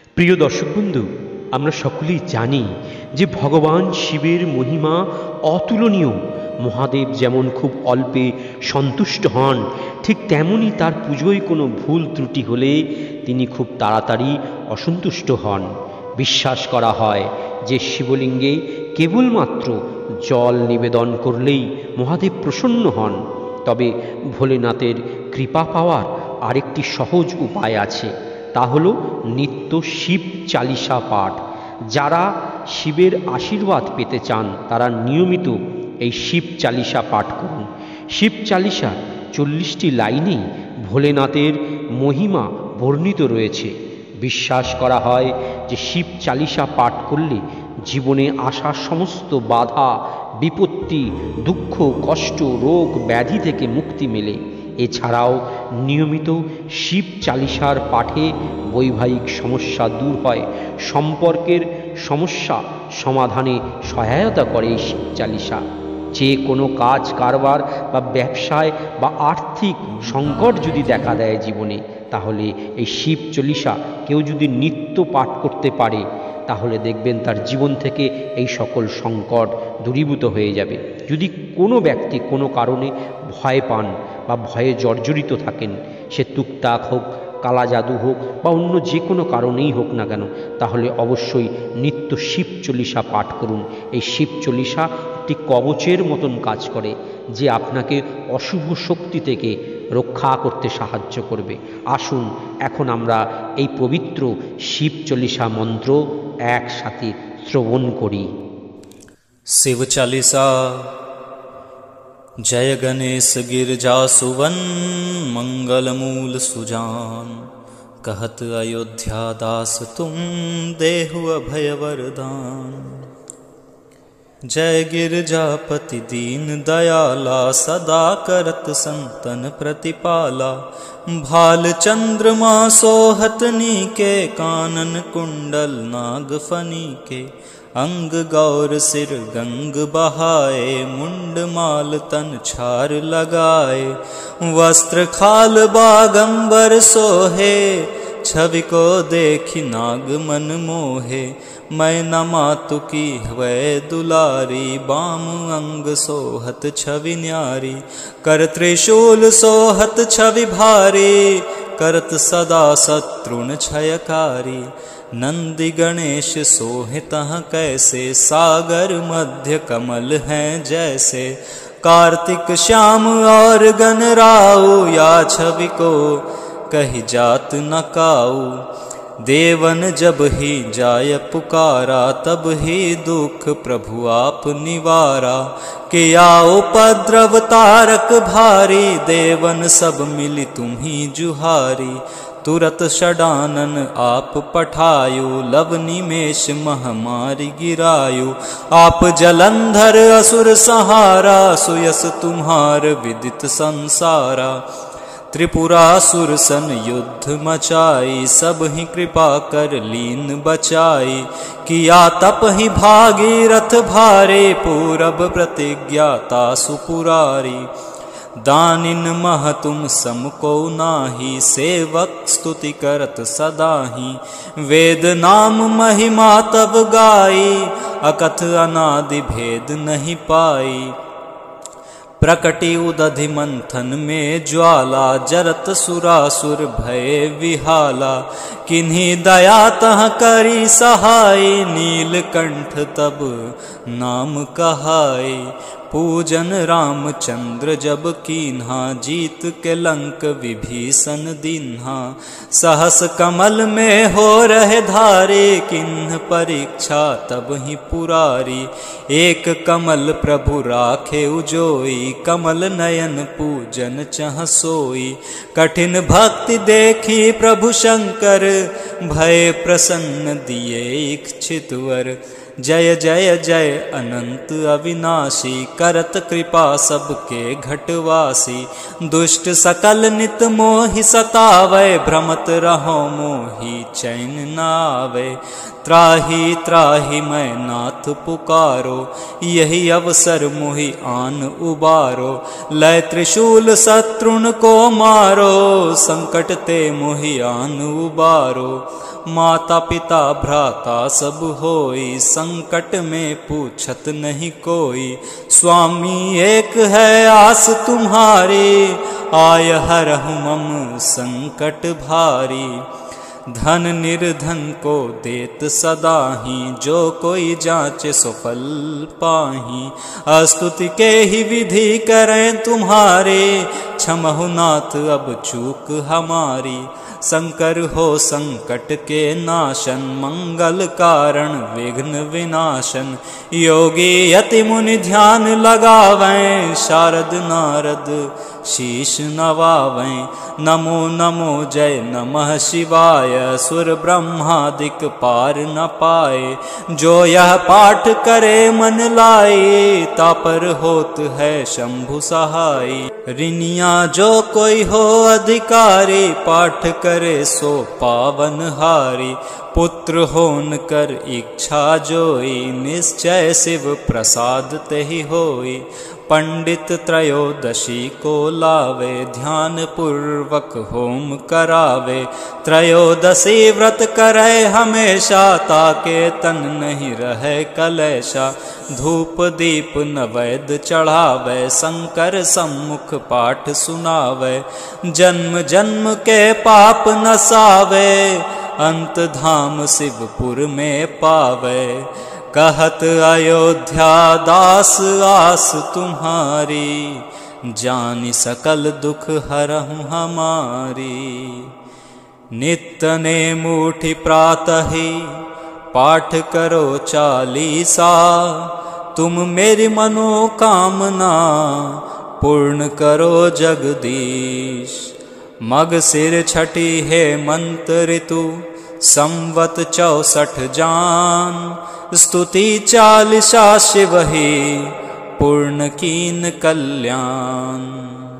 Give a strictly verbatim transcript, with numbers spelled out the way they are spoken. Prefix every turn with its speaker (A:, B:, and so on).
A: প্রিয় দর্শক বন্ধু, আমরা সকলেই জানি যে ভগবান শিবের মহিমা অতুলনীয়। মহাদেব যেমন খুব অল্পে সন্তুষ্ট হন, ঠিক তেমনই তার পুজোয় কোনো ভুল ত্রুটি হলে তিনি খুব তাড়াতাড়ি অসন্তুষ্ট হন। বিশ্বাস করা হয় যে শিবলিঙ্গে কেবলমাত্র জল নিবেদন করলেই মহাদেব প্রসন্ন হন। তবে ভোলেনাথের কৃপা পাওয়ার আরেকটি সহজ উপায় আছে, তা হলো নিত্য শিব চালিসা পাঠ। যারা শিবের আশীর্বাদ পেতে চান তারা নিয়মিত এই শিব চালিসা পাঠ করুন। শিব চালিসা চল্লিশটি লাইনেই ভোলেনাথের মহিমা বর্ণিত রয়েছে। বিশ্বাস করা হয় যে শিব চালিসা পাঠ করলে জীবনে আসা সমস্ত বাধা, বিপত্তি, দুঃখ, কষ্ট, রোগ, ব্যাধি থেকে মুক্তি মেলে। এছাড়াও নিয়মিত শিব চালিসার পাঠে বৈবাহিক সমস্যা দূর হয়, সম্পর্কের সমস্যা সমাধানে সহায়তা করে এই শিব চালিসা। যে কোনো কাজ কারবার বা ব্যবসায় বা আর্থিক সংকট যদি দেখা দেয় জীবনে, তাহলে এই শিব চালিসা কেউ যদি নিত্য পাঠ করতে পারে তাহলে দেখবেন তার জীবন থেকে এই সকল সংকট দূরীভূত হয়ে যাবে। যদি কোনো ব্যক্তি কোনো কারণে ভয় পান বা ভয়ে জর্জরিত থাকেন, সে টুকটাক হোক, কালা জাদু হোক বা অন্য যে কোনো কারণেই হোক না কেন, তাহলে অবশ্যই নিত্য শিব চালিসা পাঠ করুন। এই শিব চালিসা একটি কবচের মতন কাজ করে, যে আপনাকে অশুভ শক্তি থেকে রক্ষা করতে সাহায্য করবে। আসুন এখন আমরা এই পবিত্র শিব চালিসা মন্ত্র একসাথে শ্রবণ করি।
B: शिव चालीसा। जय गणेश गिरजा सुवन, मंगल मूल सुजान। कहत अयोध्या दास तुम, देहु अभय वरदान। जय गिरजापति दीन दयाला, सदा करत संतन प्रतिपाला। भाल चंद्रमा सोहतनी के, कानन कुंडल नाग फनी के। अंग गौर सिर गंग बहाए, मुंड माल तन छार लगाए। वस्त्र खाल बागंबर सोहे, छवि को देखी नाग मन मोहे। मैं न मातु की वै दुलारी, बाम अंग सोहत छवि न्यारी। कर त्रिशूल सोहत छवि भारी, करत सदा शत्रुन क्षयकारी। नंदि गणेश सोहे तह कैसे, सागर मध्य कमल हैं जैसे। कार्तिक श्याम और गणराऊ, या छवि को कही जात न काऊ। देवन जब ही जाय पुकारा, तब ही दुख प्रभु आप निवारा। किया उपद्रव तारक भारी, देवन सब मिली तुम्ही जुहारी। तुरत षडानन आप पठायु, लव निमेष महामारी गिरायु। आप जलंधर असुर सहारा, सुयस तुम्हार विदित संसारा। त्रिपुरासुर सन युद्ध मचाई, सब ही कृपा कर लीन बचाई। किया तप ही भागीरथ भारे, पूरब प्रतिज्ञाता सुपुरारी। दानिन मह तुम सम को नाही, सेवक स्तुति करत सदाही। वेद नाम महिमा तब गाई, अकथ अनादि भेद नहीं पाई। प्रकटि उदधि मंथन में ज्वाला, जरत सुरासुर भय विहाला। किन्हीं दया तह करी सहाय, नीलकंठ तब नाम कहाय। पूजन रामचंद्र जब कीन्हा, जीत के लंक विभीषण दीन्हा। सहस कमल में हो रहे धारे, किन्ह परीक्षा तब ही पुरारी। एक कमल प्रभु राखे उजोई, कमल नयन पूजन चह सोई। कठिन भक्ति देखी प्रभु शंकर, भय प्रसन्न दिए इच्छित वर। जय जय जय अनंत अविनाशी, करत कृपा सबके घटवासी। दुष्ट सकल नित मोहि सतावै, भ्रमत रहो मोहि चैन न आवे। त्राहि त्राहि मैं नाथ पुकारो, यही अवसर मोहि आन उबारो। लय त्रिशूल शत्रुन को मारो, संकट ते मोहि आन उबारो। माता पिता भ्राता सब होई, संकट में पूछत नहीं कोई। स्वामी एक है आस तुम्हारी, आय हरहु मम संकट भारी। धन निर्धन को देत सदा ही, जो कोई जांचे सो फल पाही। अस्तुति के ही विधि करें तुम्हारे, क्षमहु नाथ अब चूक हमारी। शंकर हो संकट के नाशन, मंगल कारण विघ्न विनाशन। योगी यति मुनि ध्यान लगावें, शारद नारद शीश नवावें। नमो नमो जय नमः शिवाय, सुर ब्रह्मादिक पार न पाए। जो यह पाठ करे मन लाई, तापर होत है शंभु सहाय। ऋणिया जो कोई हो अधिकारी, पाठ करे सो पावन हारी। पुत्र होन कर इच्छा जोई, निश्चय शिव प्रसाद तेहि होई। पंडित त्रयोदशी को लावे, ध्यान पूर्वक होम करावे। त्रयोदशी व्रत करे हमेशा, ताके तन नहीं रहे कलेशा। धूप दीप नैवेद्य चढ़ावे, शंकर सम्मुख पाठ सुनावे। जन्म जन्म के पाप नसावे, अंत धाम शिवपुर में पावे। कहत अयोध्या दास आस तुम्हारी, जानि सकल दुख हरहु हमारी। नित्य ने मुठि प्रातः पाठ करो चालीसा, तुम मेरी मनोकामना पूर्ण करो जगदीश। मग सिर छठी है मंत्र ऋतु, संवत चौसठ जान। स्तुति चालीसा शिव ही, पूर्ण कीन कल्याण।